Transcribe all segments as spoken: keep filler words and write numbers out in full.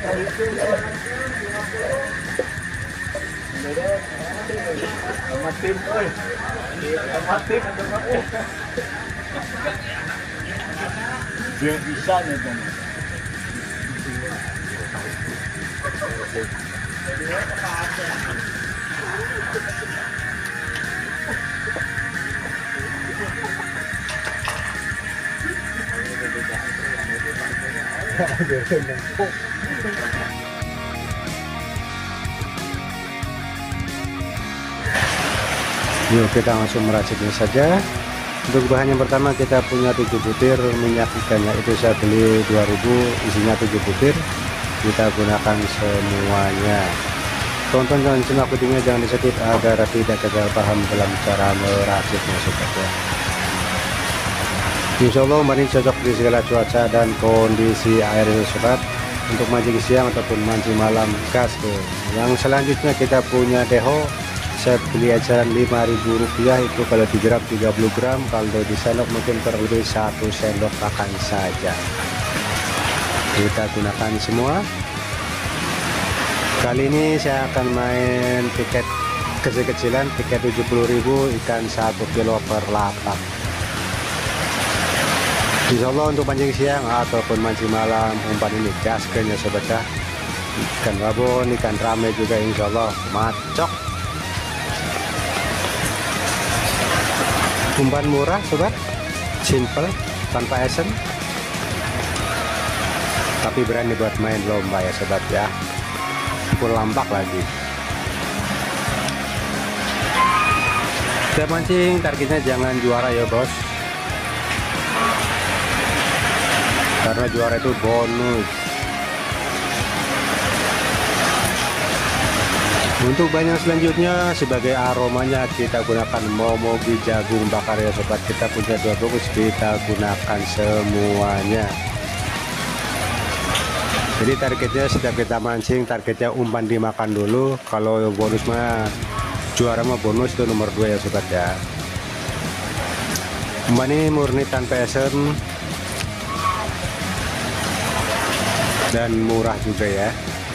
Matim, oi. Matim. Dia bisa nih, Bang. Yuk kita langsung meraciknya saja. Untuk bahan yang pertama kita punya tujuh butir minyak ikannya, itu saya beli dua ribu, isinya tujuh butir. Kita gunakan semuanya. Tonton dan simak videonya, jangan di skip agar tidak gagal paham dalam cara meraciknya sobat ya. Insya Allah umpan ini cocok di segala cuaca dan kondisi air sobat, untuk mancing siang ataupun mancing malam gas ke. Yang selanjutnya kita punya deho, saya beli eceran lima ribu rupiah, itu kalau dijeram tiga puluh gram, kalau di sendok mungkin kurang lebih satu sendok makan saja. Kita gunakan semua. Kali ini saya akan main tiket kecil-kecilan, tiket tujuh puluh ribu, ikan satu kilo per lapak. Insya Allah untuk mancing siang ataupun mancing malam umpan ini gaskan ya sobat ya. Ikan babon, ikan rame juga insya Allah macok. Umpan murah sobat, simple, tanpa esen, tapi berani buat main lomba ya sobat ya. Full lampak lagi. Kita mancing targetnya jangan juara ya bos, karena juara itu bonus. Untuk banyak selanjutnya sebagai aromanya kita gunakan momogi jagung bakar ya sobat. Kita punya dua bungkus, kita gunakan semuanya. Jadi targetnya setiap kita mancing, targetnya umpan dimakan dulu. Kalau bonus mah juara mah bonus itu nomor dua ya sobat ya. Umpan ini murni tanpa esen dan murah juga ya.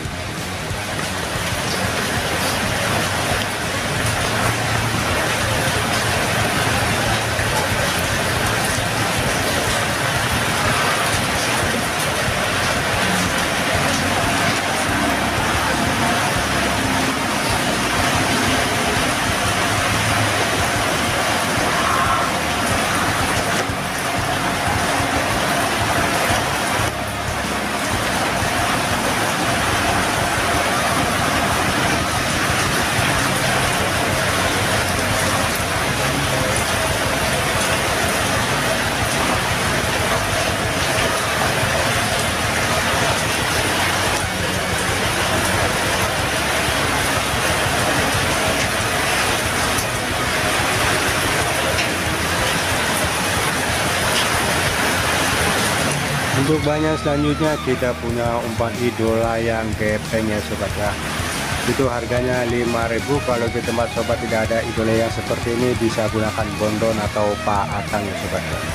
Untuk banyak selanjutnya kita punya umpan idola yang gepeng ya sobat ya. Itu harganya lima ribu. Kalau di tempat sobat tidak ada idola yang seperti ini, bisa gunakan bondon atau paatang ya sobat ya.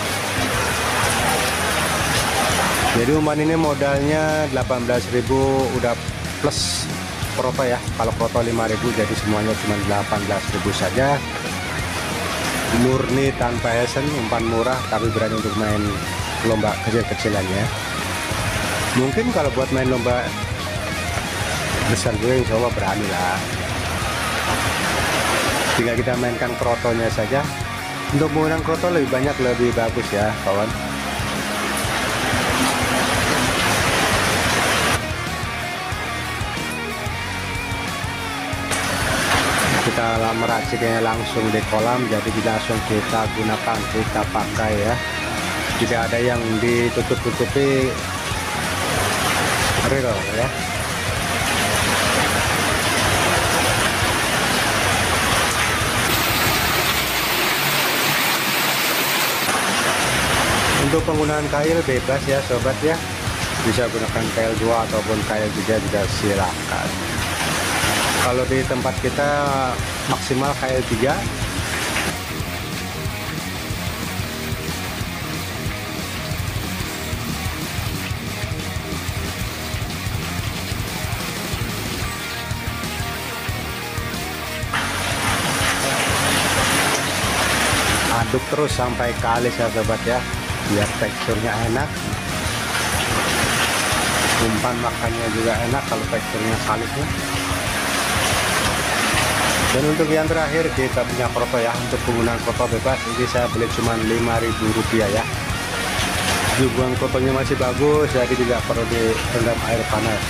Jadi umpan ini modalnya delapan belas ribu udah plus proto ya. Kalau proto lima ribu, jadi semuanya cuma delapan belas ribu saja. Murni tanpa esen, umpan murah tapi berani untuk main lomba kecil-kecilannya. Mungkin kalau buat main lomba besar gue insya Allah berani lah. Tinggal kita mainkan krotonya saja. Untuk menggunakan kroto lebih banyak lebih bagus ya kawan. Kita meraciknya langsung di kolam, jadi langsung kita gunakan, kita pakai ya. Tidak ada yang ditutup-tutupi real ya. Untuk penggunaan kail bebas ya sobat ya, bisa gunakan kail dua ataupun kail tiga juga silakan. Kalau di tempat kita maksimal kail tiga. aduk terus sampai kalis ya sobat ya, biar teksturnya enak. Umpan makannya juga enak kalau teksturnya kalis ya. Dan untuk yang terakhir kita punya kroto ya. Untuk penggunaan kroto bebas ini saya beli cuma lima ribu rupiah ya. Hubungan krotonya masih bagus, jadi tidak perlu direndam air panas.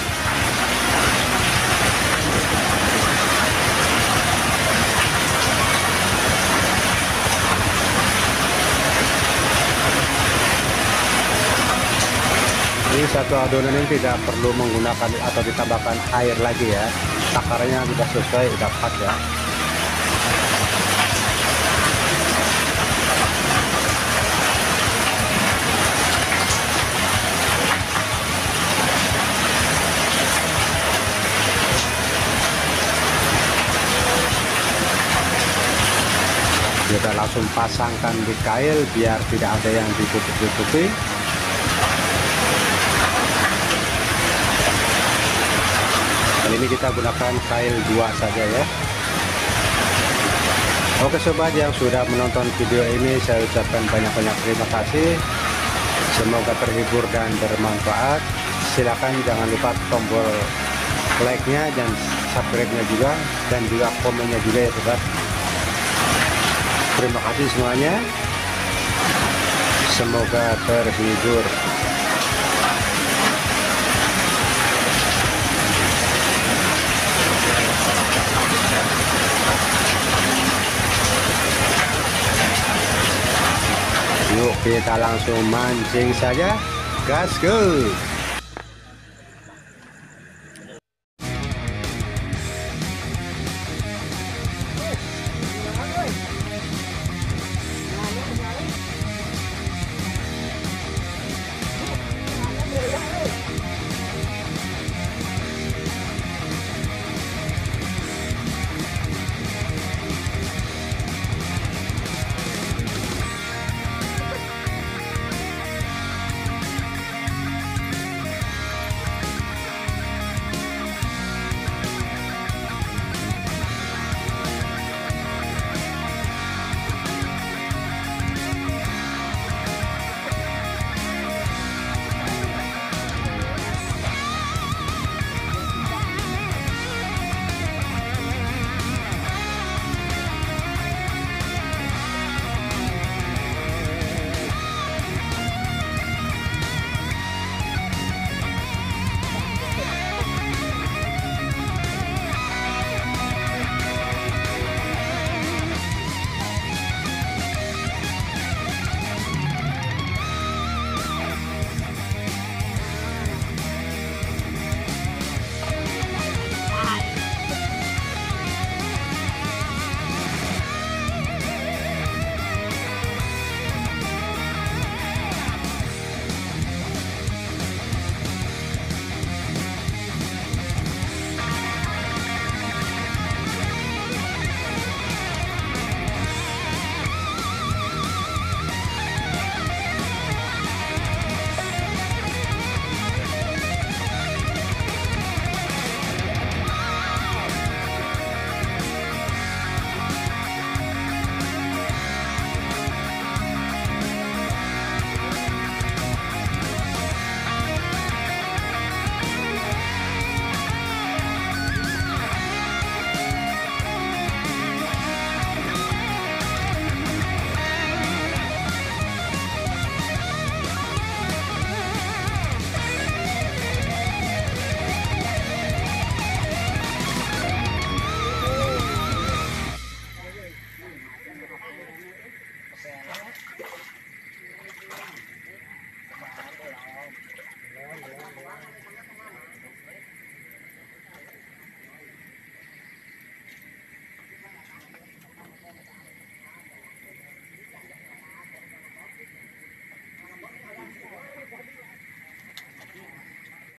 Ini satu adonan ini tidak perlu menggunakan atau ditambahkan air lagi ya. Takarannya sudah sesuai, sudah pas ya. Kita langsung pasangkan di kail biar tidak ada yang ditutup-tutupi. Kali ini kita gunakan kail dua saja ya. Oke sobat yang sudah menonton video ini, saya ucapkan banyak-banyak terima kasih. Semoga terhibur dan bermanfaat. Silakan jangan lupa tombol like-nya dan subscribe-nya juga, dan juga komennya juga ya sobat. Terima kasih semuanya. Semoga terhibur. Yuk kita langsung mancing saja, gas go.